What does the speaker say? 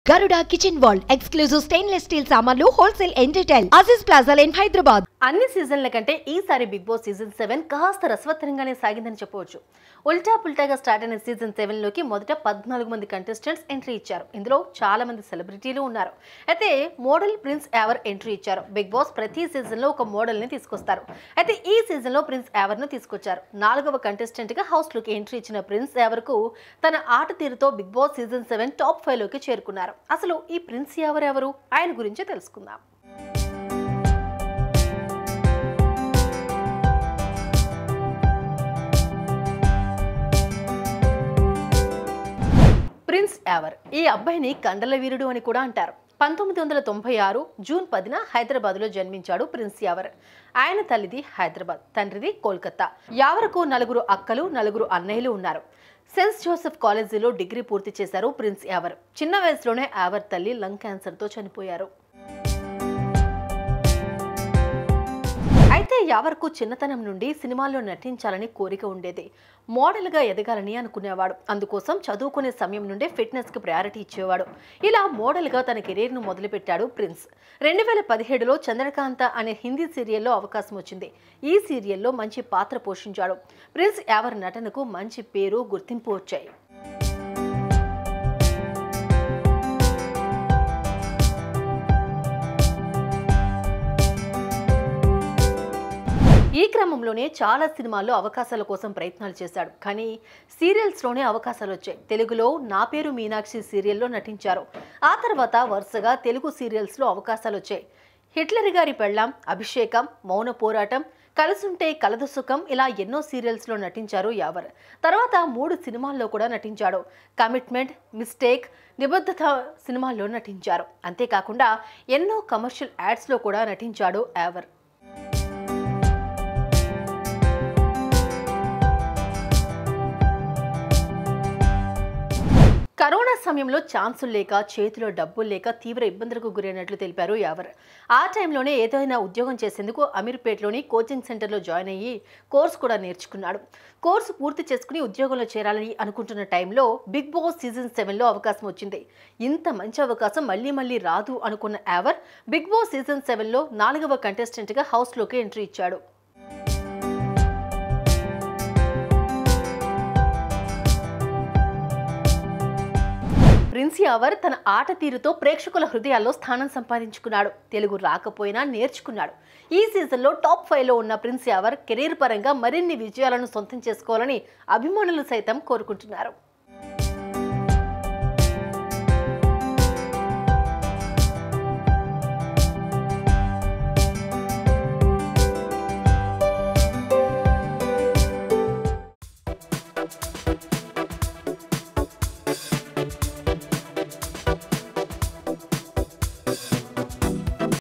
Garuda Kitchen World exclusive stainless steel సామాన్లు wholesale and retail Aziz Plaza in Hyderabad. అన్ని సీజన్ల కంటే ఈసారి big Boss season 7 కాస్త రసవత్తరంగానే సాగిందని చెప్పవచ్చు. ఉల్టా పుల్టాగా స్టార్ట్ అయిన సీజన్ 7 లోకి మొదట 14 మంది కంటెస్టెంట్స్ ఎంట్రీ ఇచ్చారు. ఇందులో చాలా మంది సెలబ్రిటీలు ఉన్నారు. అయితే మోడల్ ప్రిన్స్ ఎవర్ ఎంట్రీ ఇచ్చారు. బిగ్ బాస్ ప్రతి సీజన్ లో ఒక మోడల్ ని తీసుకొస్తారు. అయితే ఈ సీజన్ లో ప్రిన్స్ ఎవర్ ను తీసుకొచ్చారు. 4వ కంటెస్టెంట్ గా హౌస్ లోకి ఎంట్రీ ఇచ్చిన ప్రిన్స్ ఎవర్ కు తన ఆట తీరుతో బిగ్ బాస్ సీజన్ 7 టాప్ 5 లోకి చేరుకున్నారు. అసలు ఈ ప్రిన్స్ ఎవరు ఆయన గురించి తెలుసుకుందాం. ప్రిన్స్ ఎవర్ ఈ అబ్బాయిని కండల వీరుడు అని కూడా అంటారు. 1996 జూన్ 10న హైదరాబాద్లో జన్మించాడు ప్రిన్స్ యావర్. ఆయన తల్లిది హైదరాబాద్, తండ్రిది కోల్కతా. యావర్కు 4 అక్కలు, 4 అన్నయ్యలు ఉన్నారు. సెయింట్ జోసెఫ్ కాలేజీలో డిగ్రీ పూర్తి చేశారు ప్రిన్స్ యావర్. చిన్న వయసులోనే యావర్ తల్లి లంగ్ క్యాన్సర్తో చనిపోయారు. అయితే యావర్కు చిన్నతనం నుండి సినిమాల్లో నటించాలని కోరిక ఉండేది. మోడల్గా ఎదగాలని అనుకునేవాడు. అందుకోసం చదువుకునే సమయం నుండే ఫిట్నెస్కి ప్రయారిటీ ఇచ్చేవాడు. ఇలా మోడల్గా తన కెరీర్ను మొదలుపెట్టాడు ప్రిన్స్. 2017లో చంద్రకాంత అనే హిందీ సీరియల్లో అవకాశం వచ్చింది. ఈ సీరియల్లో మంచి పాత్ర పోషించాడు. ప్రిన్స్ యావర్ నటనకు మంచి పేరు, గుర్తింపు వచ్చాయి. ఈ క్రమంలోనే చాలా సినిమాల్లో అవకాశాల కోసం ప్రయత్నాలు చేశాడు. కానీ సీరియల్స్లోనే అవకాశాలు వచ్చాయి. తెలుగులో నా పేరు మీనాక్షి సీరియల్లో నటించారు. ఆ తర్వాత వరుసగా తెలుగు సీరియల్స్లో అవకాశాలు వచ్చాయి. హిట్లర్ గారి పెళ్ళాం, అభిషేకం, మౌన పోరాటం, కలుసుంటే కలదు సుఖం ఇలా ఎన్నో సీరియల్స్లో నటించారు యావర్. తర్వాత 3 సినిమాల్లో కూడా నటించాడు. కమిట్మెంట్, మిస్టేక్, నిబద్ధత సినిమాల్లో నటించారు. అంతేకాకుండా ఎన్నో కమర్షియల్ యాడ్స్లో కూడా నటించాడు యావర్. కరోనా సమయంలో ఛాన్సులు లేక, చేతిలో డబ్బులు లేక తీవ్ర ఇబ్బందులకు గురైనట్లు తెలిపారు యావర్. ఆ టైంలోనే ఏదైనా ఉద్యోగం చేసేందుకు అమీర్పేటలోని కోచింగ్ సెంటర్లో జాయిన్ అయ్యి కోర్సు కూడా నేర్చుకున్నాడు. కోర్సు పూర్తి చేసుకుని ఉద్యోగంలో చేరాలని అనుకుంటున్న టైంలో బిగ్ బాస్ సీజన్ 7లో అవకాశం వచ్చింది. ఇంత మంచి అవకాశం మళ్ళీ రాదు అనుకున్న యావర్ బిగ్ బాస్ సీజన్ 7లో 4వ కంటెస్టెంట్గా హౌస్లోకి ఎంట్రీ ఇచ్చాడు. ప్రిన్స్ యావర్ తన ఆట తీరుతో ప్రేక్షకుల హృదయాల్లో స్థానం సంపాదించుకున్నాడు. తెలుగు రాకపోయినా నేర్చుకున్నాడు. ఈ సీజన్లో టాప్ 5లో ఉన్న ప్రిన్స్ యావర్ కెరీర్ పరంగా మరిన్ని విజయాలను సొంతం చేసుకోవాలని అభిమానులు సైతం కోరుకుంటున్నారు.